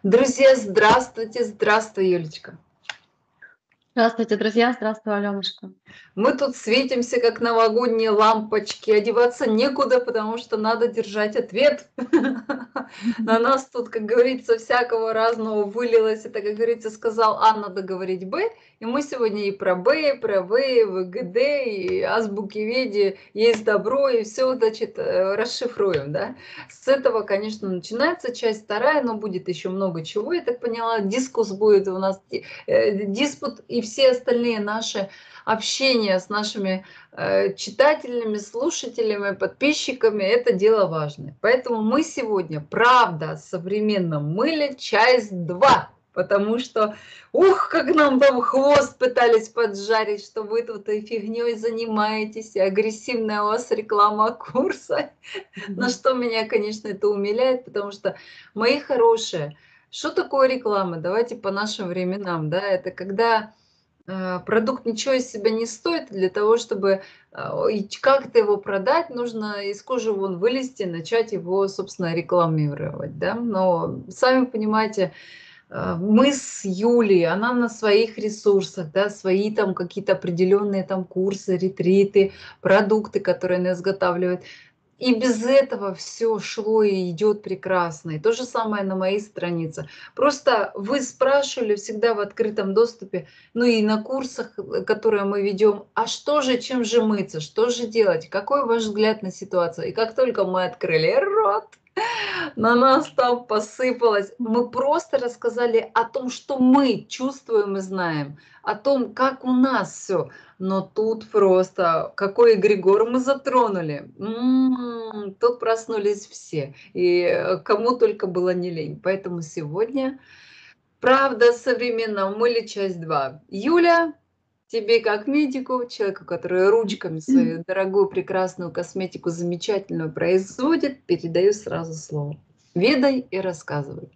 Друзья, здравствуйте, здравствуй, Юлечка. Здравствуйте, друзья! Здравствуй, Аленушка! Мы тут светимся, как новогодние лампочки. Одеваться некуда, потому что надо держать ответ. На нас тут, как говорится, всякого разного вылилось. Это, как говорится, сказал А, надо говорить Б. И мы сегодня и про Б, и про В, и ВГД, и азбуки Веди, есть добро, и все, значит, расшифруем, да. С этого, конечно, начинается часть вторая, но будет еще много чего, я так поняла. Дискус будет у нас, диспут и все остальные наши общение с нашими читателями, слушателями, подписчиками – это дело важное. Поэтому мы сегодня «Правда о современном мыле. Часть 2». Потому что, ух, как нам там хвост пытались поджарить, что вы тут и фигней занимаетесь, и агрессивная у вас реклама курса. На что меня, конечно, это умиляет, потому что, мои хорошие, что такое реклама? Давайте по нашим временам, да, это когда продукт ничего из себя не стоит, для того, чтобы и как-то его продать, нужно из кожи вон вылезти, начать его, собственно, рекламировать, да. Но сами понимаете, мы с Юлей, она на своих ресурсах, да, свои там какие-то определенные там курсы, ретриты, продукты, которые она изготавливает. И без этого все шло и идет прекрасно. И то же самое на моей странице. Просто вы спрашивали всегда в открытом доступе, ну и на курсах, которые мы ведем, а что же, чем же мыться, что же делать, какой ваш взгляд на ситуацию? И как только мы открыли рот, на нас там посыпалось. Мы просто рассказали о том, что мы чувствуем и знаем, о том, как у нас все. Но тут просто какой эгрегор мы затронули. Тут проснулись все. И кому только было не лень. Поэтому сегодня «Правда о современном мыле. Часть 2». Юля, тебе как медику, человеку, который ручками свою дорогую, прекрасную косметику замечательную производит, передаю сразу слово. Ведай и рассказывай.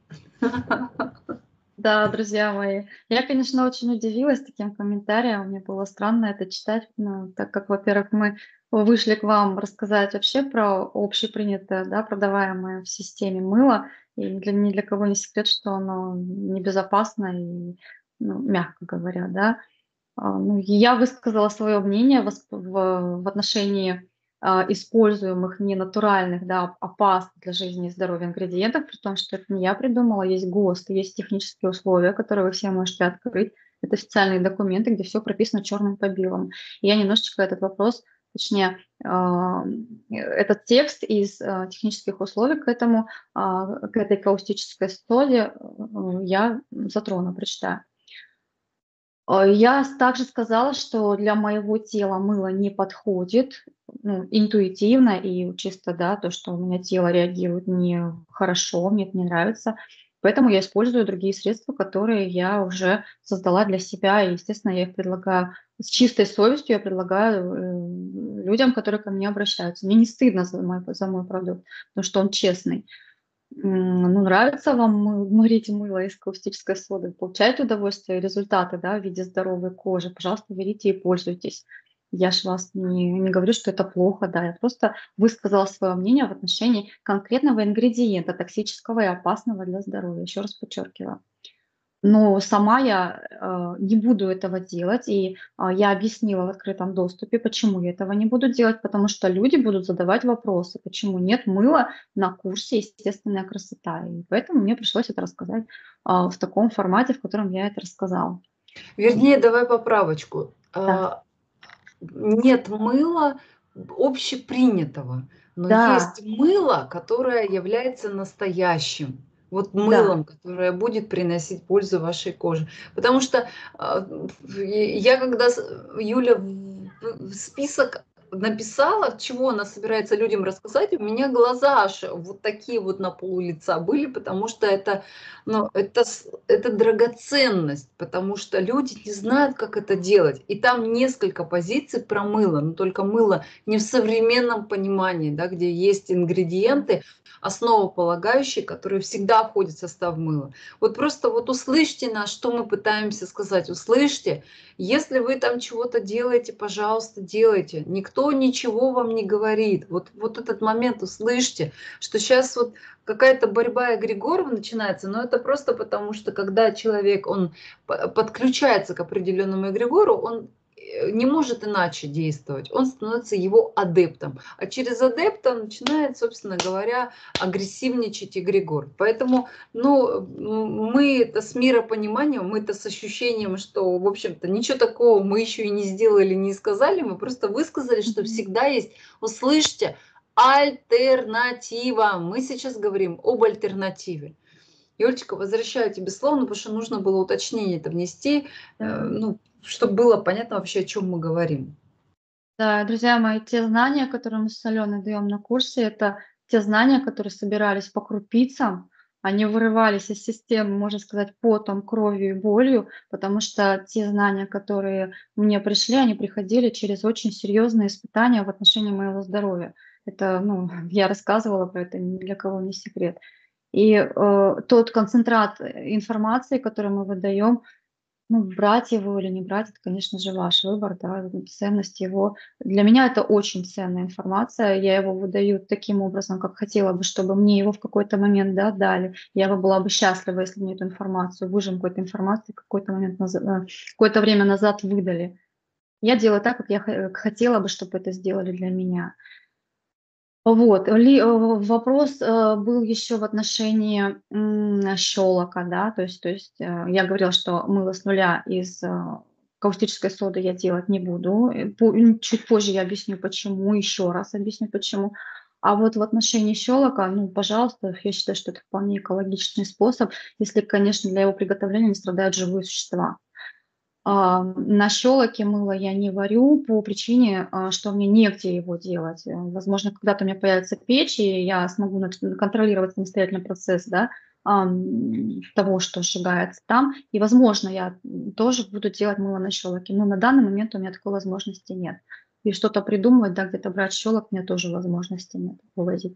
Да, друзья мои, я, конечно, очень удивилась таким комментарием. Мне было странно это читать, ну, так как, во-первых, мы вышли к вам рассказать вообще про общепринятое, да, продаваемое в системе мыло. И ни для кого не секрет, что оно небезопасно и, ну, мягко говоря, да. Ну, и я высказала свое мнение в отношении используемых ненатуральных, да, опасных для жизни и здоровья ингредиентов, при том, что это не я придумала, есть ГОСТ, есть технические условия, которые вы все можете открыть. Это официальные документы, где все прописано черным по белому. И я немножечко этот вопрос, точнее, этот текст из технических условий к этому, к этой каустической соли я затрону, прочитаю. Я также сказала, что для моего тела мыло не подходит, ну, интуитивно и чисто, да, то, что у меня тело реагирует нехорошо, мне это не нравится. Поэтому я использую другие средства, которые я уже создала для себя. И, естественно, я их предлагаю с чистой совестью, я предлагаю людям, которые ко мне обращаются. Мне не стыдно за мой продукт, потому что он честный. Ну, нравится вам мырить мыло из каустической соды, получаете удовольствие, результаты, да, в виде здоровой кожи, пожалуйста, берите и пользуйтесь. Я ж вас не говорю, что это плохо, да, я просто высказала свое мнение в отношении конкретного ингредиента, токсического и опасного для здоровья, еще раз подчеркиваю. Но сама я не буду этого делать, и я объяснила в открытом доступе, почему я этого не буду делать, потому что люди будут задавать вопросы, почему нет мыла на курсе «Естественная красота». И поэтому мне пришлось это рассказать в таком формате, в котором я это рассказала. Вернее, давай поправочку. Да, Нет мыла общепринятого, но да, есть мыло, которое является настоящим. Вот да. мылом, которое будет приносить пользу вашей коже. Потому что я когда Юля в список написала, чего она собирается людям рассказать, у меня глаза аж вот такие вот на пол лица были, потому что это, ну, это драгоценность, потому что люди не знают, как это делать. И там несколько позиций про мыло, но только мыло не в современном понимании, да, где есть ингредиенты, основополагающие, которые всегда входят в состав мыла. Вот просто вот услышьте нас, что мы пытаемся сказать. Услышьте, если вы там чего-то делаете, пожалуйста, делайте. Никто никто ничего вам не говорит. Вот этот момент услышьте, что сейчас вот какая-то борьба эгрегоров начинается, но это просто потому, что когда человек, он подключается к определенному эгрегору, он не может иначе действовать, он становится его адептом. А через адепта начинает, собственно говоря, агрессивничать эгрегор. Поэтому ну, мы это с миропониманием, мы это с ощущением, что, в общем-то, ничего такого мы еще и не сделали, не сказали, мы просто высказали, что всегда есть, услышьте, альтернатива. Мы сейчас говорим об альтернативе. Юлечка, возвращаю тебе слово, потому что нужно было уточнение это внести, ну, чтобы было понятно вообще, о чем мы говорим. Да, друзья мои, те знания, которые мы с Аленой даем на курсе, это те знания, которые собирались по крупицам, они вырывались из системы, можно сказать, потом, кровью и болью, потому что те знания, которые мне пришли, они приходили через очень серьезные испытания в отношении моего здоровья. Это, ну, я рассказывала про это, ни для кого не секрет. И тот концентрат информации, который мы выдаем, ну, брать его или не брать, это, конечно же, ваш выбор, да, ценность его. Для меня это очень ценная информация. Я его выдаю таким образом, как хотела бы, чтобы мне его в какой-то момент, да, дали. Я бы была бы счастлива, если мне эту информацию, выжимку этой информации в какой-то момент какое-то время назад выдали. Я делаю так, как я хотела бы, чтобы это сделали для меня. Вот, вопрос был еще в отношении щелока, да, то есть я говорила, что мыло с нуля из каустической соды я делать не буду. Чуть позже я объясню, почему, еще раз объясню, почему. А вот в отношении щелока, ну, пожалуйста, я считаю, что это вполне экологичный способ, если, конечно, для его приготовления не страдают живые существа. На щелоке мыло я не варю по причине, что мне негде его делать. Возможно, когда-то у меня появится печь, и я смогу контролировать самостоятельно процесс, да, того, что сжигается там. И, возможно, я тоже буду делать мыло на щелоке. Но на данный момент у меня такой возможности нет. И что-то придумывать, да, где-то брать щелок, у меня тоже возможности нет вывозить.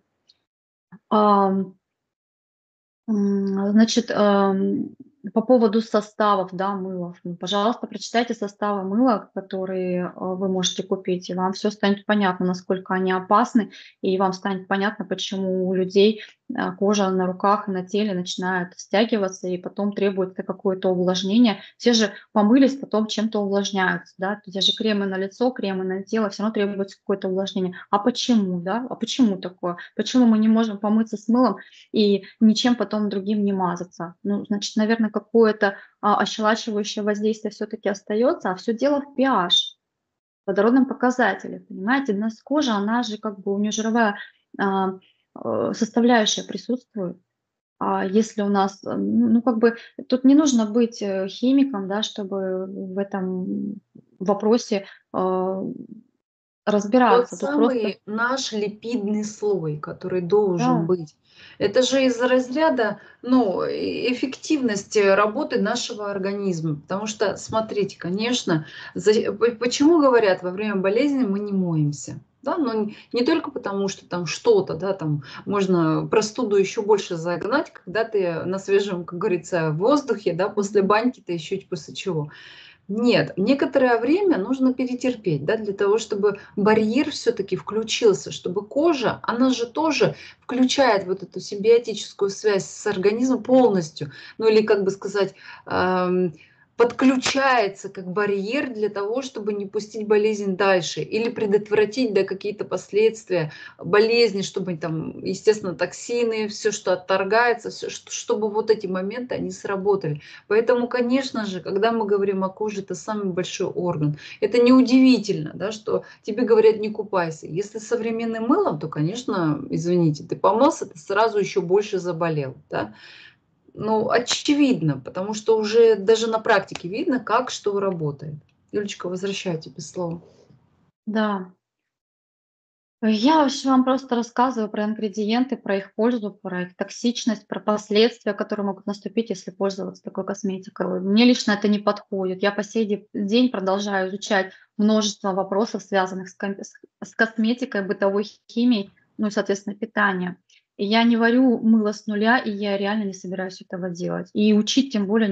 Значит, по поводу составов, да, мылов. Ну, пожалуйста, прочитайте составы мыла, которые вы можете купить, и вам все станет понятно, насколько они опасны, и вам станет понятно, почему у людей кожа на руках и на теле начинает стягиваться, и потом требуется какое-то увлажнение. Все же помылись, потом чем-то увлажняются, да, те же кремы на лицо, кремы на тело, все равно требуется какое-то увлажнение. А почему, да? А почему такое? Почему мы не можем помыться с мылом и ничем потом другим не мазаться? Ну, значит, наверное, какое-то ощелачивающее воздействие все-таки остается, а все дело в pH, водородном показателе, понимаете? У нас кожа, она же как бы, у нее жировая составляющая присутствует. А если у нас, ну, как бы, тут не нужно быть химиком, да, чтобы в этом вопросе Тот разбираться. Тут просто, самый наш липидный слой, который должен да, быть. Это же из разряда, ну, эффективности работы нашего организма. Потому что, смотрите, конечно, почему говорят, во время болезни мы не моемся? Да, но не только потому, что там что-то, да, там можно простуду еще больше загнать, когда ты на свежем, как говорится, воздухе, да, после баньки-то еще после чего. Нет, некоторое время нужно перетерпеть, да, для того, чтобы барьер все-таки включился, чтобы кожа, она же тоже включает вот эту симбиотическую связь с организмом полностью, ну или как бы сказать, подключается как барьер для того, чтобы не пустить болезнь дальше или предотвратить, да, какие-то последствия болезни, чтобы там, естественно, токсины, все, что отторгается, всё, чтобы вот эти моменты, они сработали. Поэтому, конечно же, когда мы говорим о коже, это самый большой орган. Это неудивительно, да, что тебе говорят не купайся. Если с современным мылом, то, конечно, извините, ты помылся, ты сразу еще больше заболел. Да? Ну, очевидно, потому что уже даже на практике видно, как что работает. Юлечка, возвращаю тебе слово. да. Я вообще вам просто рассказываю про ингредиенты, про их пользу, про их токсичность, про последствия, которые могут наступить, если пользоваться такой косметикой. Мне лично это не подходит. Я по сей день продолжаю изучать множество вопросов, связанных с косметикой, бытовой химией, ну и, соответственно, питанием. И я не варю мыло с нуля, и я реально не собираюсь этого делать. И учить тем более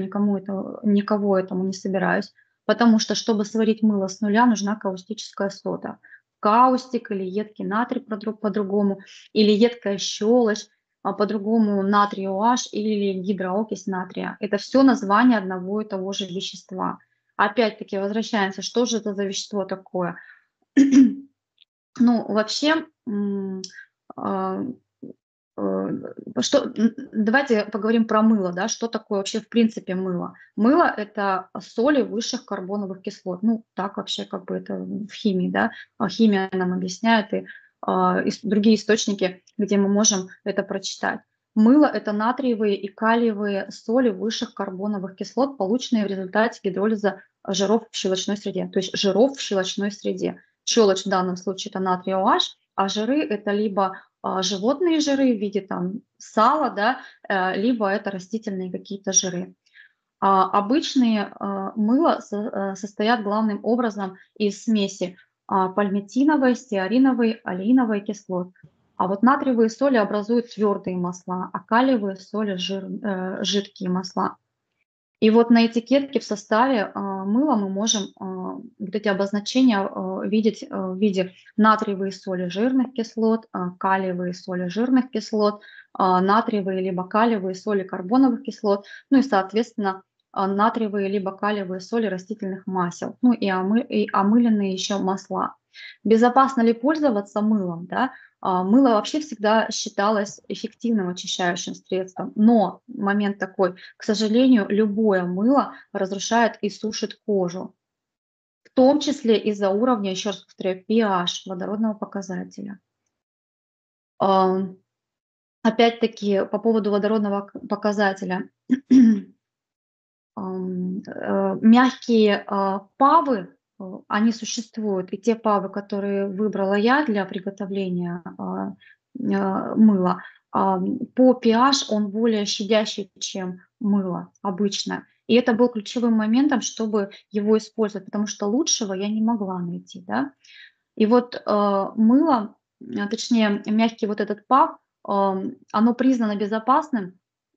никого этому не собираюсь, потому что, чтобы сварить мыло с нуля, нужна каустическая сода. каустик или едкий натрий по-другому, или едкая щелочь, по-другому натрий OH или гидроокись натрия. Это все название одного и того же вещества. Опять-таки возвращаемся, что же это за вещество такое? Ну, вообще, а, давайте поговорим про мыло, да, что такое вообще в принципе мыло. Мыло – это соли высших карбоновых кислот. Ну, так вообще как бы это в химии, да, химия нам объясняет и другие источники, где мы можем это прочитать. Мыло – это натриевые и калиевые соли высших карбоновых кислот, полученные в результате гидролиза жиров в щелочной среде. То есть жиров в щелочной среде. Щелочь в данном случае – это натрий OH, а жиры – это либо животные жиры в виде там сала, да, либо это растительные какие-то жиры. Обычные мыла состоят главным образом из смеси пальмитиновой, стеариновой, олеиновой кислот. А вот натриевые соли образуют твердые масла, а калиевые соли жидкие масла. И вот на этикетке в составе мыла мы можем вот эти обозначения видеть в виде натриевые соли жирных кислот, калиевые соли жирных кислот, натриевые либо калиевые соли карбоновых кислот, ну и, соответственно, натриевые либо калиевые соли растительных масел, ну и омыленные еще масла. Безопасно ли пользоваться мылом? Да? Мыло вообще всегда считалось эффективным очищающим средством, но момент такой, к сожалению, любое мыло разрушает и сушит кожу, в том числе из-за уровня, еще раз повторяю, pH, водородного показателя. Опять-таки, по поводу водородного показателя, мягкие павы, они существуют, и те павы, которые выбрала я для приготовления мыла, по pH он более щадящий, чем мыло обычно. И это был ключевым моментом, чтобы его использовать, потому что лучшего я не могла найти. Да? И вот мыло, точнее мягкий вот этот пав, оно признано безопасным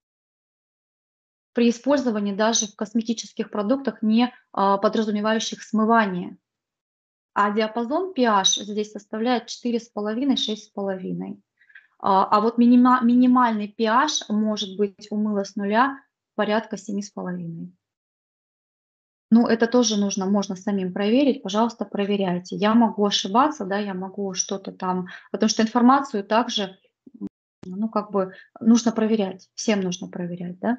при использовании даже в косметических продуктах, не подразумевающих смывание. А диапазон pH здесь составляет 4,5–6,5. А вот минимальный pH может быть у мыла с нуля порядка 7,5. Ну, это тоже можно самим проверить, пожалуйста, проверяйте. Я могу ошибаться, да, я могу что-то там, потому что информацию также, ну, как бы нужно проверять, всем нужно проверять, да.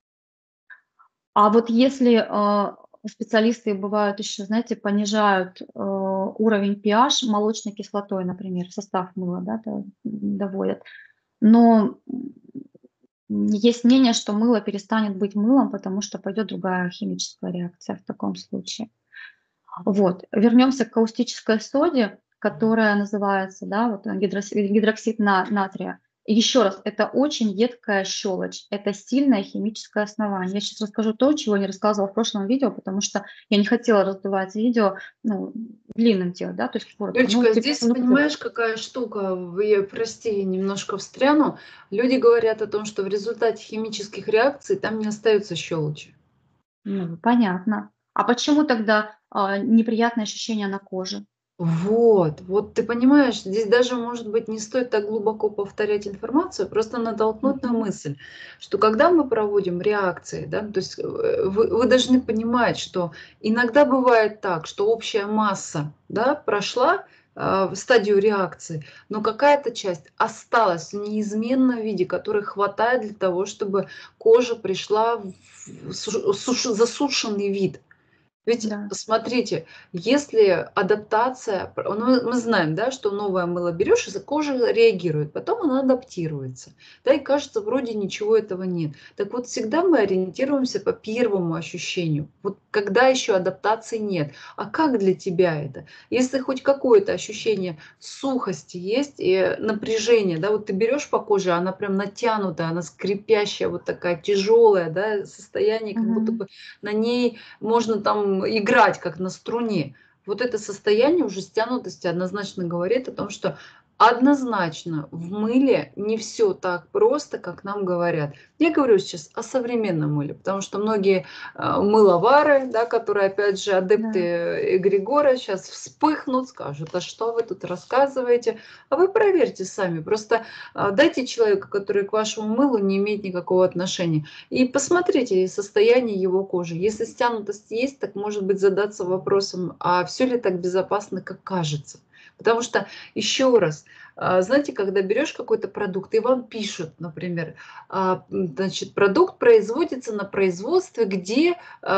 А вот если специалисты бывают еще, знаете, понижают уровень pH молочной кислотой, например, в состав мыла, да, доводят, но есть мнение, что мыло перестанет быть мылом, потому что пойдет другая химическая реакция в таком случае. Вот. Вернемся к каустической соде, которая называется, да, вот гидроксид натрия. Еще раз, это очень едкая щелочь, это сильное химическое основание. Я сейчас расскажу то, чего не рассказывала в прошлом видео, потому что я не хотела раздувать видео, ну, длинным делать, да, то есть коротко. Юлечка, здесь понимаешь, какая штука, прости, я немножко встряну. Люди говорят о том, что в результате химических реакций там не остается щелочи. Ну, понятно. А почему тогда неприятное ощущение на коже? Вот ты понимаешь, здесь даже, может быть, не стоит так глубоко повторять информацию, просто натолкнуть на мысль, что когда мы проводим реакции, да, то есть вы должны понимать, что иногда бывает так, что общая масса, да, прошла в стадию реакции, но какая-то часть осталась в неизменном виде, которой хватает для того, чтобы кожа пришла в засушенный вид. Ведь Да. смотрите, если адаптация, ну, мы знаем, да, что новое мыло берешь, и кожа реагирует, потом она адаптируется. Да, и кажется, вроде ничего этого нет. Так вот, всегда мы ориентируемся по первому ощущению. Вот когда еще адаптации нет. А как для тебя это? Если хоть какое-то ощущение сухости есть и напряжения, да, вот ты берешь по коже, она прям натянутая, она скрипящая, вот такая тяжелая, да, состояние, как будто бы на ней можно там играть, как на струне. Вот это состояние уже стянутости однозначно говорит о том, что однозначно в мыле не все так просто, как нам говорят. Я говорю сейчас о современном мыле, потому что многие мыловары, да, которые, опять же, адепты Да. эгрегора, сейчас вспыхнут, скажут: а что вы тут рассказываете? А вы проверьте сами. Просто дайте человеку, который к вашему мылу не имеет никакого отношения, и посмотрите состояние его кожи. Если стянутость есть, так, может быть, задаться вопросом, а все ли так безопасно, как кажется. Потому что, еще раз, знаете, когда берешь какой-то продукт, и вам пишут, например, значит, продукт производится на производстве, где,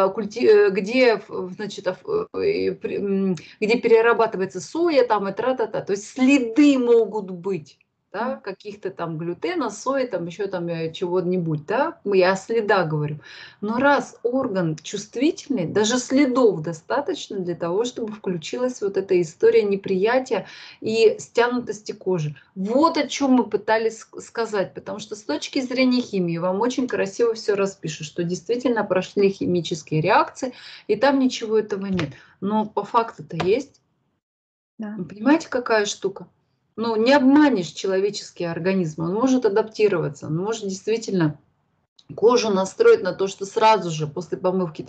где, значит, где перерабатывается соя, там и тра-та-та. То есть следы могут быть, да, каких-то там глютена, сои, там еще там чего-нибудь, да, я о следах говорю. Но раз орган чувствительный, даже следов достаточно для того, чтобы включилась вот эта история неприятия и стянутости кожи. Вот о чем мы пытались сказать, потому что с точки зрения химии вам очень красиво все распишут, что действительно прошли химические реакции, и там ничего этого нет. Но по факту-то есть. Да. Вы понимаете, какая штука? Ну, не обманешь человеческий организм, он может адаптироваться, он может действительно кожу настроить на то, что сразу же после помывки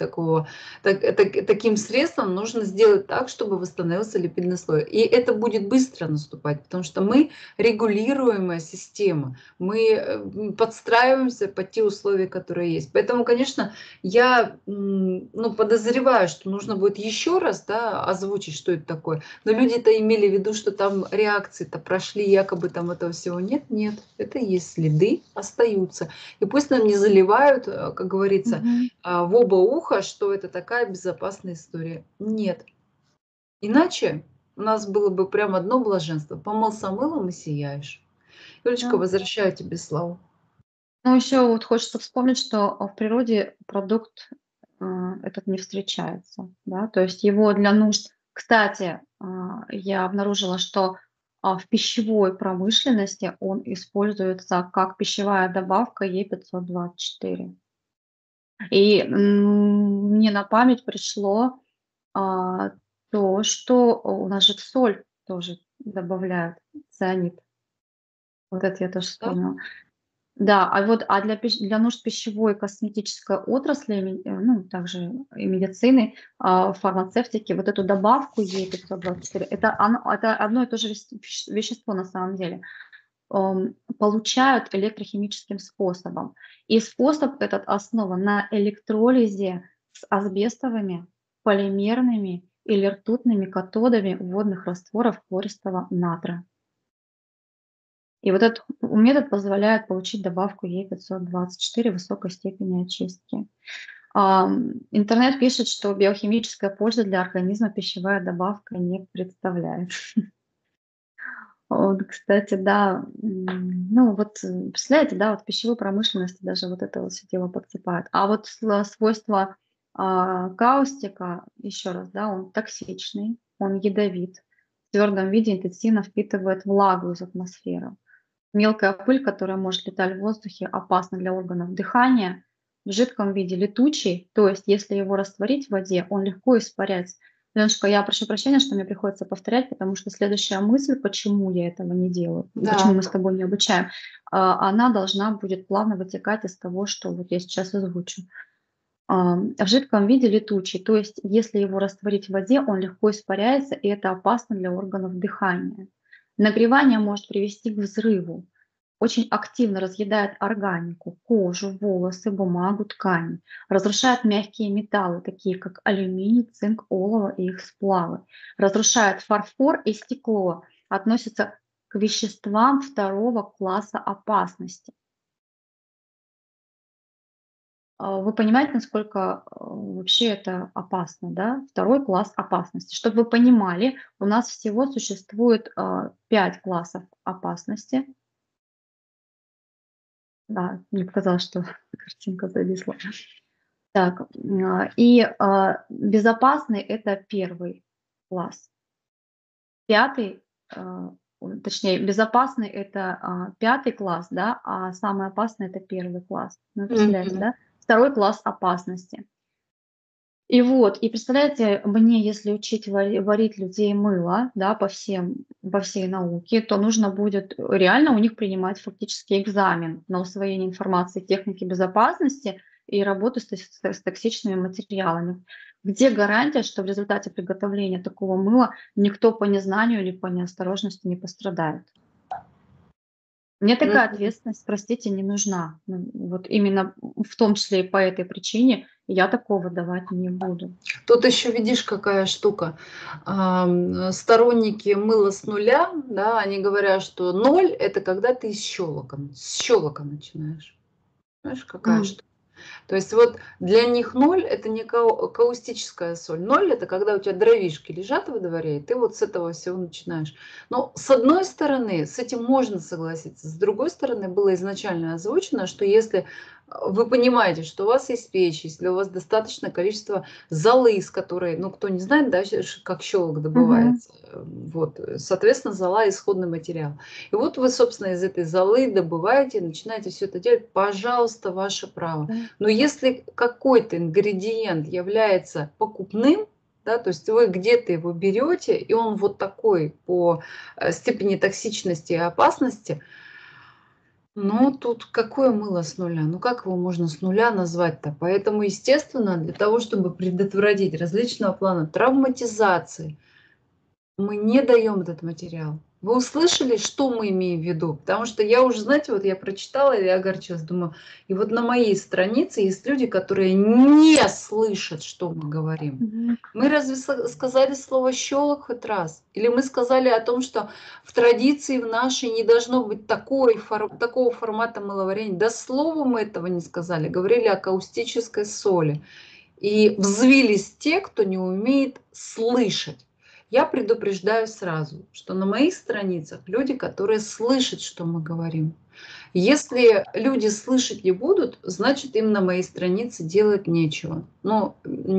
таким средством нужно сделать так, чтобы восстановился липидный слой. И это будет быстро наступать, потому что мы регулируемая система, мы подстраиваемся под те условия, которые есть. Поэтому, конечно, я ну, подозреваю, что нужно будет еще раз, да, озвучить, что это такое. Но люди-то имели в виду, что там реакции-то прошли, якобы там этого всего нет. Нет, это есть следы, остаются. И пусть нам не заливают, как говорится, Мгм. в оба уха, что это такая безопасная история. Нет. Иначе у нас было бы прям одно блаженство. Помылся мылом и сияешь. Юлечка, Да. возвращаю тебе славу. Ну, еще вот хочется вспомнить, что в природе продукт этот не встречается, да, то есть его для нужд. Кстати, я обнаружила, что в пищевой промышленности он используется как пищевая добавка Е524. И мне на память пришло а, то, что у нас же в соль тоже добавляют цианид. Вот это я тоже Да? вспомнила. Да, для нужд пищевой и косметической отрасли, ну, также и медицины, фармацевтики, вот эту добавку Е524, это одно и то же вещество на самом деле, получают электрохимическим способом. И способ этот основан на электролизе с асбестовыми, полимерными или ртутными катодами водных растворов хлористого натра. И вот этот метод позволяет получить добавку Е524 высокой степени очистки. Интернет пишет, что биохимическая польза для организма пищевая добавка не представляет. Вот, кстати, да, ну вот, представляете, да, вот в пищевой промышленности даже вот это вот все дело подсыпают. А вот свойства каустика, еще раз, да, он токсичный, он ядовит, в твердом виде интенсивно впитывает влагу из атмосферы. Мелкая пыль, которая может летать в воздухе, опасна для органов дыхания. В жидком виде летучий, то есть если его растворить в воде, он легко испаряется. Леночка, я прошу прощения, что мне приходится повторять, потому что следующая мысль, почему я этого не делаю, почему Да. мы с тобой не обучаем, она должна будет плавно вытекать из того, что вот я сейчас озвучу. В жидком виде летучий, то есть если его растворить в воде, он легко испаряется, и это опасно для органов дыхания. Нагревание может привести к взрыву. Очень активно разъедает органику, кожу, волосы, бумагу, ткани. Разрушает мягкие металлы, такие как алюминий, цинк, олово и их сплавы. Разрушает фарфор и стекло. Относится к веществам второго класса опасности. Вы понимаете, насколько вообще это опасно, да? Второй класс опасности. Чтобы вы понимали, у нас всего существует 5 классов опасности. Да, мне показалось, что картинка зависла. Так, безопасный — это первый класс. Пятый, точнее, безопасный — это 5 класс, да, а самый опасный — это первый класс. Ну, представляете, Мгм. да? Второй класс опасности. И вот, и представляете, мне, если учить варить людей мыло, да, по всей науке, то нужно будет реально у них принимать фактически экзамен на усвоение информации техники безопасности и работу с токсичными материалами. Где гарантия, что в результате приготовления такого мыла никто по незнанию или по неосторожности не пострадает? Мне такая Мгм. ответственность, простите, не нужна. Ну, вот именно в том числе и по этой причине я такого давать не буду. Тут еще видишь, какая штука. Сторонники мыла с нуля, да, они говорят, что ноль – это когда ты с щелока начинаешь. Знаешь, какая М, штука? То есть вот для них ноль – это не каустическая соль. Ноль – это когда у тебя дровишки лежат во дворе, и ты вот с этого всего начинаешь. Но с одной стороны, с этим можно согласиться. С другой стороны, было изначально озвучено, что если вы понимаете, что у вас есть печь, если у вас достаточное количество золы, из которой, ну, кто не знает, да, как щелок мгм. добывается, вот, соответственно, зола – исходный материал. И вот вы, собственно, из этой золы добываете, начинаете все это делать, пожалуйста, ваше право. Да. Но если какой-то ингредиент является покупным, да, то есть вы где-то его берете, и он вот такой по степени токсичности и опасности, ну тут какое мыло с нуля? Ну как его можно с нуля назвать-то? Поэтому, естественно, для того, чтобы предотвратить различного плана травматизации, мы не даем этот материал. Вы услышали, что мы имеем в виду? Потому что я уже, знаете, вот я прочитала и огорчилась, думаю, и вот на моей странице есть люди, которые не слышат, что мы говорим. Мгм. Мы разве сказали слово «щелок» хоть раз? Или мы сказали о том, что в традиции в нашей не должно быть такого формата мыловарения? Да словом мы этого не сказали. Говорили о каустической соли. И взвились те, кто не умеет слышать. Я предупреждаю сразу, что на моих страницах люди, которые слышат, что мы говорим. Если люди слышать не будут, значит, им на моей странице делать нечего. Но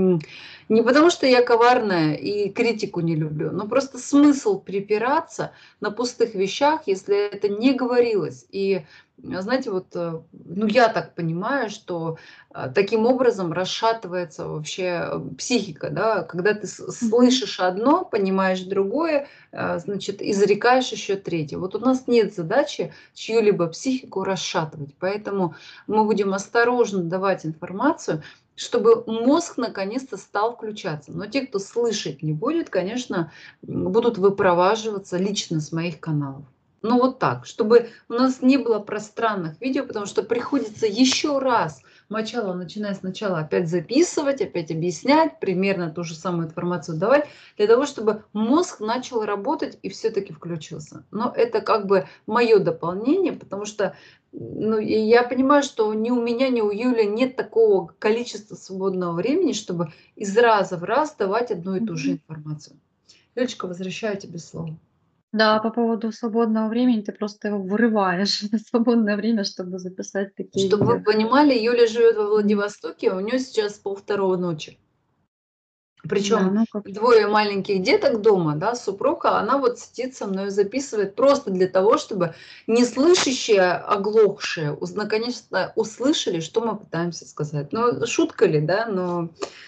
не потому, что я коварная и критику не люблю, но просто смысл припираться на пустых вещах, если это не говорилось. И знаете, вот, ну я так понимаю, что таким образом расшатывается вообще психика, да, когда ты Мгм. слышишь одно, понимаешь другое, значит, изрекаешь еще третье. Вот у нас нет задачи чью-либо психику расшатывать, поэтому мы будем осторожно давать информацию, чтобы мозг наконец-то стал включаться. Но те, кто слышать не будет, конечно, будут выпроваживаться лично с моих каналов. Ну вот так, чтобы у нас не было пространных видео, потому что приходится еще раз мочало, начиная сначала опять записывать, опять объяснять, примерно ту же самую информацию давать, для того, чтобы мозг начал работать и все-таки включился. Но это как бы мое дополнение, потому что ну, и я понимаю, что ни у меня, ни у Юли нет такого количества свободного времени, чтобы из раза в раз давать одну и ту же Мгм. информацию. Юлечка, возвращаю тебе слово. Да, по поводу свободного времени, ты просто его вырываешь, это свободное время, чтобы записать такие Чтобы вы видео. понимали, Юля живет во М, Владивостоке, у нее сейчас 1:30 ночи. да, Причем ну как. двое маленьких деток дома, да, супруг, а она вот сидит со мной, записывает просто для того, чтобы неслышащие, оглохшие, наконец-то услышали, что мы пытаемся сказать. Ну, шутка ли, да, но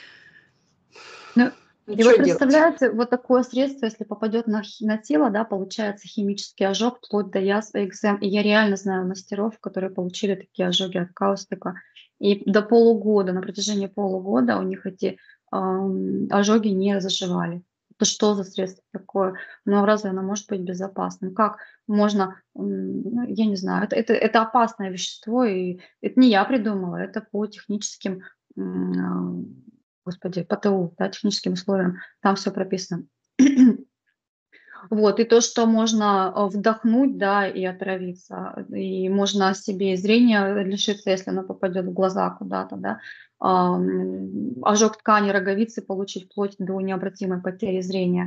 Ну, ну, и вот что делать? представляете, вот такое средство, если попадет на тело, да, получается химический ожог вплоть до язв и экзем. И я реально знаю мастеров, которые получили такие ожоги от каустика. И до полугода, на протяжении полугода у них эти ожоги не заживали. Это что за средство такое? Ну, разве оно может быть безопасным? Как можно, ну, я не знаю, это опасное вещество, и это не я придумала, это по техническим господи, ПТУ, да, техническим условиям, там все прописано. Вот, и то, что можно, вдохнуть, да, и отравиться, и можно себе и зрения лишиться, если оно попадет в глаза куда-то, да. Ожог ткани роговицы получить вплоть до необратимой потери зрения.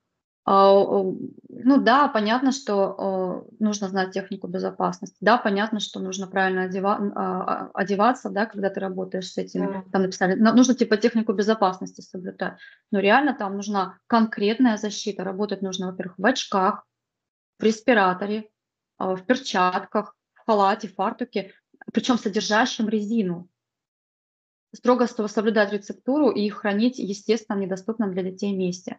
Ну да, понятно, что, нужно знать технику безопасности. Да, понятно, что нужно правильно одеваться, да, когда ты работаешь с этими. Да. Там написали, нужно типа технику безопасности соблюдать. Но реально там нужна конкретная защита. Работать нужно, во-первых, в очках, в респираторе, в перчатках, в халате, в фартуке, причем содержащем резину. строго соблюдать рецептуру и хранить в естественном, недоступном для детей месте.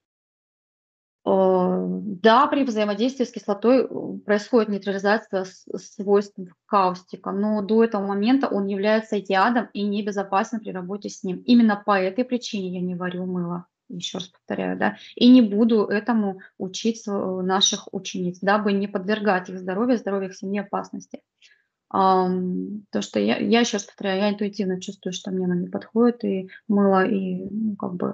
Да, при взаимодействии с кислотой происходит нейтрализация свойств каустика, но до этого момента он является ядом и небезопасен при работе с ним. Именно по этой причине я не варю мыло, еще раз повторяю, да, и не буду этому учить наших учениц, дабы не подвергать их здоровью их семьи опасности. То, что я еще раз повторяю, я интуитивно чувствую, что мне оно не подходит, и мыло, и как бы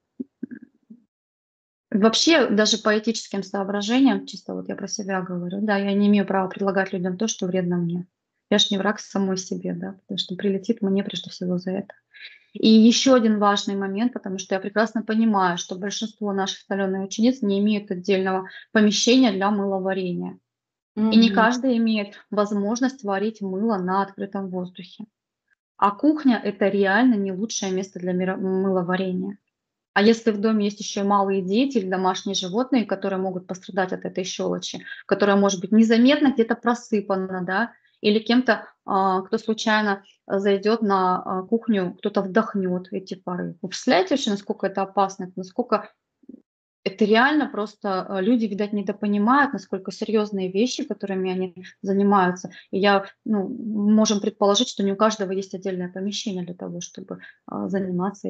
вообще, даже по этическим соображениям, чисто вот я про себя говорю, да, я не имею права предлагать людям то, что вредно мне. Я ж не враг самой себе, да, потому что прилетит мне прежде всего за это. И еще один важный момент, потому что я прекрасно понимаю, что большинство наших соленых учениц не имеют отдельного помещения для мыловарения. И не Мгм. каждый имеет возможность варить мыло на открытом воздухе. А кухня– это реально не лучшее место для мыловарения. А если в доме есть еще и малые дети или домашние животные, которые могут пострадать от этой щелочи, которая может быть незаметно где-то просыпана, да, или кем-то, кто случайно зайдет на кухню, кто-то вдохнет эти пары. Вы представляете вообще, насколько это опасно, насколько это реально просто люди, видать, недопонимают, насколько серьезные вещи, которыми они занимаются. И можем предположить, что не у каждого есть отдельное помещение для того, чтобы заниматься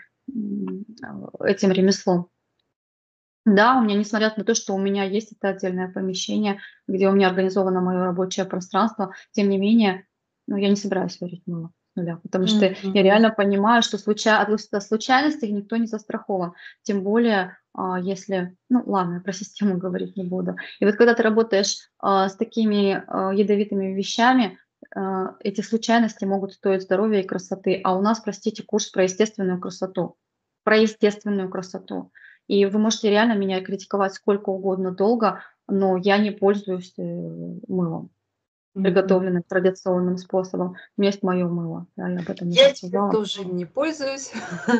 этим ремеслом. Да, у меня, несмотря на то, что у меня есть это отдельное помещение, где у меня организовано мое рабочее пространство, тем не менее, я не собираюсь варить мыло с нуля, потому что я Мгм. реально понимаю, что от случайностей никто не застрахован. Тем более, если, ладно, я про систему говорить не буду. И вот когда ты работаешь с такими ядовитыми вещами, эти случайности могут стоить здоровья и красоты. А у нас, простите, курс про естественную красоту. Про естественную красоту. И вы можете реально меня критиковать сколько угодно долго, но я не пользуюсь мылом, Мгм. приготовленным традиционным способом. У меня есть мое мыло, да, я об этом уже Я теперь сказала. тоже им не пользуюсь.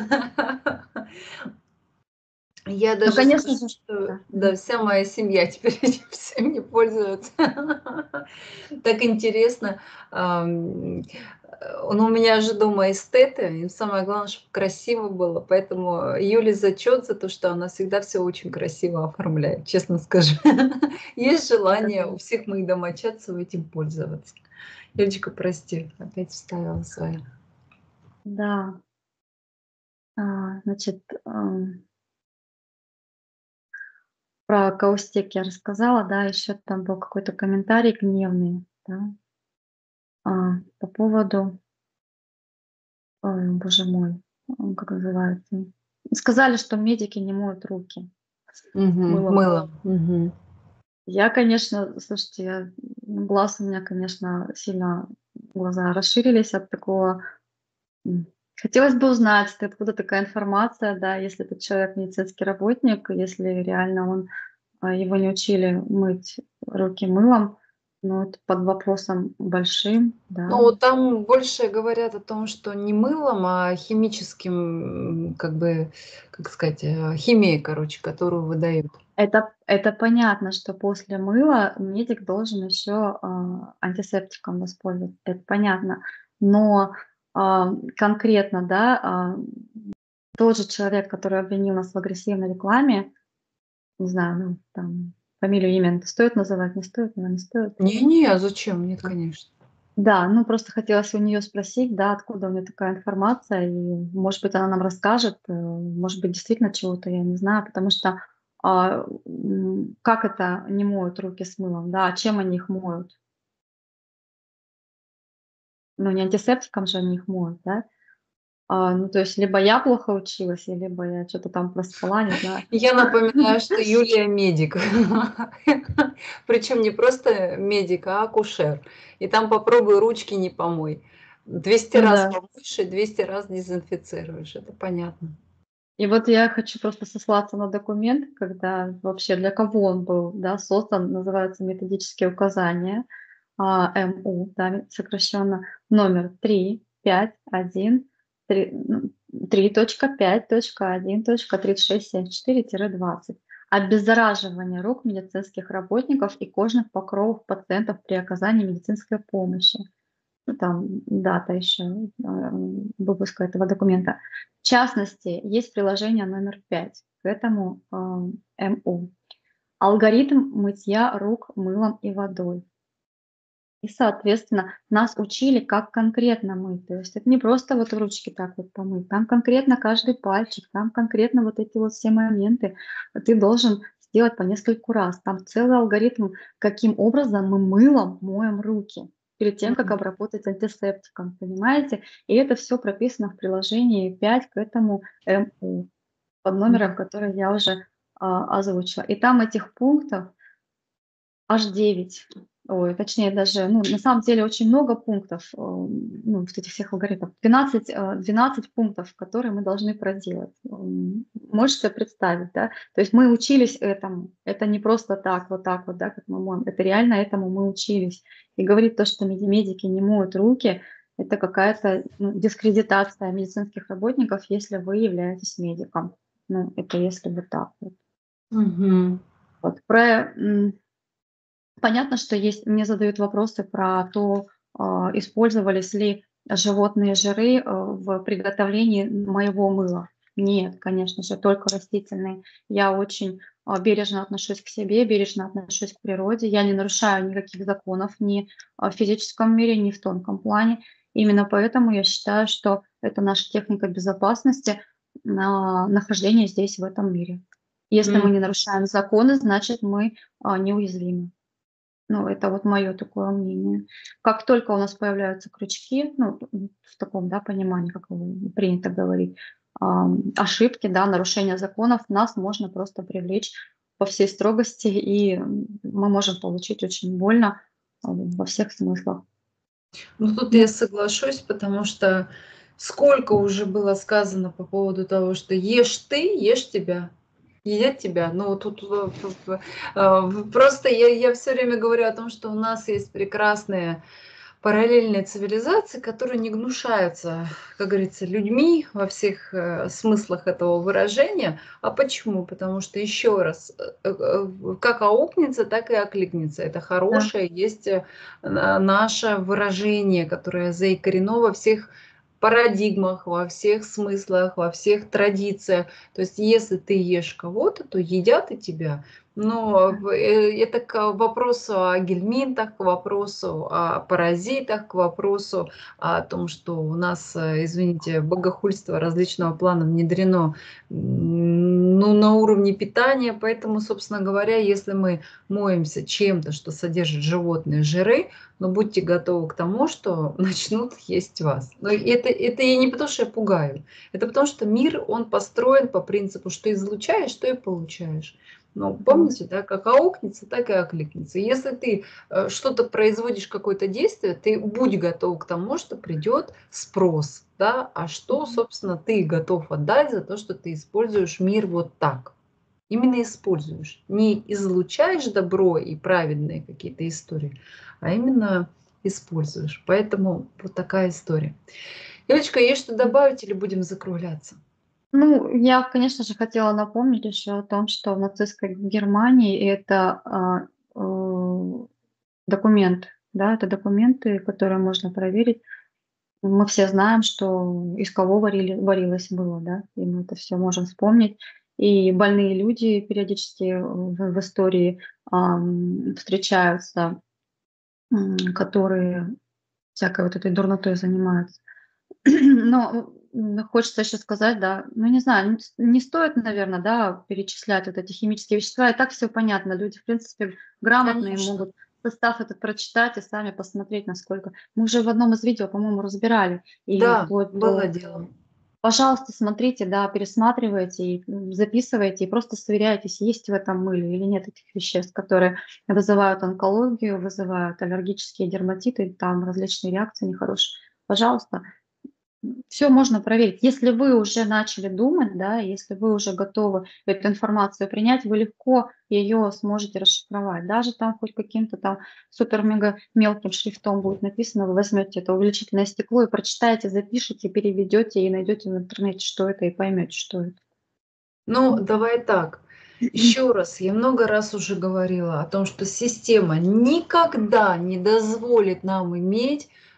Я Ну, даже конечно скажу, же, что, да. да, вся моя семья теперь этим всем не пользуется. Так интересно. У меня же дома эстеты, им самое главное, чтобы красиво было, поэтому Юле зачет за то, что она всегда все очень красиво оформляет, честно скажу. Есть Это желание у да. всех моих домочадцев этим пользоваться. Юлечка, прости, опять вставила своё. Да, значит, про каустик я рассказала, да, еще там был какой-то комментарий гневный, да, по поводу, ой, боже мой, как называется? Сказали, что медики не моют руки Мгм. мылом. Мыло. Мгм. Я, конечно, слушайте, глаз у меня, конечно, сильно глаза расширились от такого. м. Хотелось бы узнать, откуда такая информация, да, если этот человек медицинский работник, если реально его не учили мыть руки мылом, но это под вопросом большим, да. Ну, там больше говорят о том, что не мылом, а химическим, как бы, как сказать, химией, короче, которую выдают. Это понятно, что после мыла медик должен еще антисептиком воспользоваться, это понятно. Но конкретно, да, тот же человек, который обвинил нас в агрессивной рекламе, не знаю, там фамилию, имя стоит называть, не стоит, наверно, не стоит. Не-не, а зачем? Нет, Да. конечно. Да, просто хотелось у нее спросить, да, откуда у нее такая информация, и, может быть, она нам расскажет, может быть, действительно чего-то, я не знаю, потому что, как это не моют руки с мылом, да, а чем они их моют? Ну, не антисептиком же они их моют, да? То есть либо я плохо училась, либо я что то там проспала, не знаю. Я напоминаю, что Юлия медик. Причем не просто медик, а акушер. И там попробуй ручки не помой. 200 Ну раз да. помоешь и 200 раз дезинфицируешь. Это понятно. И вот я хочу просто сослаться на документ, когда вообще для кого он был, да, создан, называется "Методические указания", МУ, да, сокращенно, номер 3.5.1, 3.5.1.3674-20. Обеззараживание рук медицинских работников и кожных покровов пациентов при оказании медицинской помощи. ну, там дата еще выпуска этого документа. В частности, есть приложение номер 5 к этому МУ. Алгоритм мытья рук мылом и водой. И, соответственно, нас учили, как конкретно мыть. То есть это не просто вот ручки так вот помыть, там конкретно каждый пальчик, там конкретно вот эти вот все моменты ты должен сделать по нескольку раз. Там целый алгоритм, каким образом мы мылом моем руки перед тем, как Мгм. обработать антисептиком, понимаете? И это все прописано в приложении 5 к этому МУ под номером, Мгм. который я уже озвучила. И там этих пунктов аж 9. Ой, точнее даже, ну, на самом деле очень много пунктов, ну, вот этих всех алгоритмов. 12 пунктов, которые мы должны проделать. Можете представить, да? То есть мы учились этому. Это не просто так вот, да, как мы моем. Это реально этому мы учились. И говорить то, что медики не моют руки, это какая-то, ну, дискредитация медицинских работников, если вы являетесь медиком. Ну, это если вот так вот. Мгм. Вот. Понятно, что есть мне задают вопросы про то, использовались ли животные жиры, в приготовлении моего мыла. Нет, конечно же, только растительные. Я очень, бережно отношусь к себе, бережно отношусь к природе. Я не нарушаю никаких законов ни, в физическом мире, ни в тонком плане. Именно поэтому я считаю, что это наша техника безопасности, нахождения здесь, в этом мире. Если мы М. не нарушаем законы, значит, мы, неуязвимы. Ну, это вот мое такое мнение. Как только у нас появляются крючки, ну, в таком, да, понимании, как принято говорить, ошибки, да, нарушение законов, нас можно просто привлечь по всей строгости, и мы можем получить очень больно во всех смыслах. Ну, тут Ну, я соглашусь, потому что сколько уже было сказано по поводу того, что ешь ты, ешь тебя, едят тебя. Ну, тут просто я все время говорю о том, что у нас есть прекрасные параллельные цивилизации, которые не гнушаются, как говорится, людьми во всех смыслах этого выражения. А почему? Потому что еще раз, как аукнется, так и окликнется. Это да, хорошее есть наше выражение, которое заикарено во всех парадигмах, во всех смыслах, во всех традициях. То есть, если ты ешь кого-то, то едят и тебя. Но это к вопросу о гельминтах, к вопросу о паразитах, к вопросу о том, что у нас, извините, богохульство различного плана внедрено, ну, на уровне питания. Поэтому, собственно говоря, если мы моемся чем-то, что содержит животные жиры, но будьте готовы к тому, что начнут есть вас. Но это и не потому, что я пугаю. Это потому, что мир, он построен по принципу, что излучаешь, то и получаешь. Ну, да. помните, да, как аукнется, так и окликнется. Если ты что-то производишь, какое-то действие, ты будь готов к тому, что придет спрос, да, а что, собственно, ты готов отдать за то, что ты используешь мир вот так. Именно используешь. Не излучаешь добро и праведные какие-то истории, а именно используешь. Поэтому вот такая история. Девочка, есть что добавить или будем закругляться? Ну, я, конечно же, хотела напомнить еще о том, что в нацистской Германии это, документ, да, это документы, которые можно проверить. Мы все знаем, что из кого варилось было, да, и мы это все можем вспомнить. И больные люди периодически в истории, встречаются, которые всякой вот этой дурнотой занимаются. Но, хочется еще сказать, да, ну, не знаю, не стоит, наверное, да, перечислять вот эти химические вещества. И так все понятно. Люди, в принципе, грамотные, Конечно. могут состав этот прочитать и сами посмотреть, насколько. Мы уже в одном из видео, по-моему, разбирали. И Да, вплоть было до дело. пожалуйста, смотрите, да, пересматривайте и, записывайте, и просто сверяйтесь, есть в этом мыле или нет этих веществ, которые вызывают онкологию, вызывают аллергические дерматиты, там различные реакции нехорошие. Пожалуйста, все можно проверить. Если вы уже начали думать, да, если вы уже готовы эту информацию принять, вы легко ее сможете расшифровать. Даже там хоть каким-то там супер-мега мелким шрифтом будет написано, вы возьмете это увеличительное стекло и прочитаете, запишите, переведете и найдете в интернете, что это, и поймете, что это. Ну, давай так. Еще раз, я много раз уже говорила о том, что система никогда не дозволит нам иметь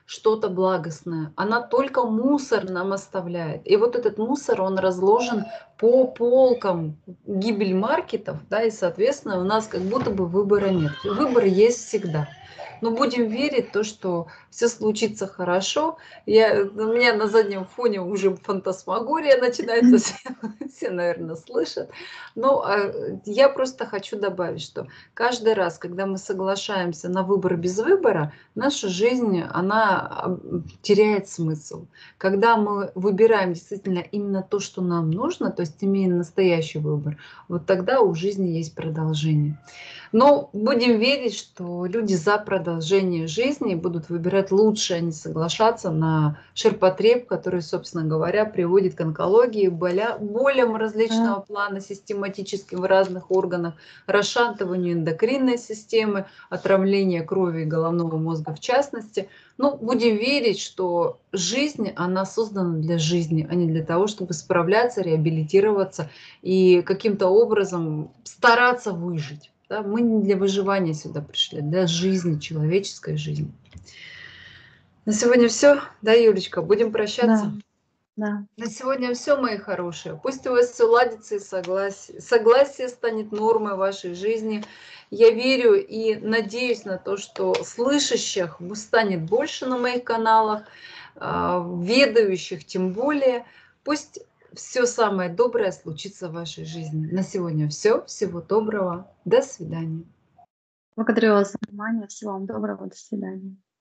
что-то благостное. Она только мусор нам оставляет. И вот этот мусор, он разложен по полкам, гибель маркетов, да, и, соответственно, у нас как будто бы выбора нет. Выбор есть всегда. Но будем верить в то, что все случится хорошо. У меня на заднем фоне уже фантасмагория начинается, все, наверное, слышат. Но я просто хочу добавить, что каждый раз, когда мы соглашаемся на выбор без выбора, наша жизнь, она теряет смысл. Когда мы выбираем действительно именно то, что нам нужно, то есть имеем настоящий выбор, вот тогда у жизни есть продолжение. Но будем верить, что люди за продолжение жизни будут выбирать лучше, а не соглашаться на ширпотреб, который, собственно говоря, приводит к онкологии, болям Да. различного плана, систематическим в разных органах, расшатыванию эндокринной системы, отравлению крови и головного мозга в частности. Ну, будем верить, что жизнь, она создана для жизни, а не для того, чтобы справляться, реабилитироваться и каким-то образом стараться выжить. Да? Мы не для выживания сюда пришли, для жизни, человеческой жизни. На сегодня все. Да, Юлечка, будем Да, прощаться. да. На сегодня все, мои хорошие. Пусть у вас все ладится и согласие станет нормой вашей жизни. Я верю и надеюсь на то, что слышащих станет больше на моих каналах, ведающих тем более. Пусть все самое доброе случится в вашей жизни. На сегодня все. Всего доброго. До свидания. Благодарю вас за внимание. Всего вам доброго. До свидания.